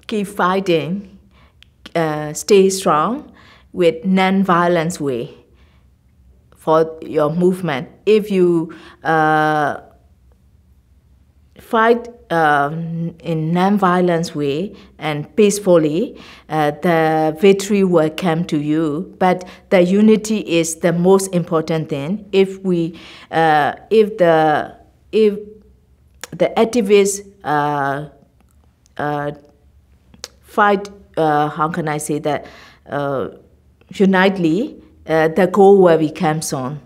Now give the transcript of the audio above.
keep fighting, stay strong with non-violence way for your movement. If you fight in non-violence way and peacefully, the victory will come to you. But the unity is the most important thing. If the activists fight, how can I say that, unitely, the goal will become soon.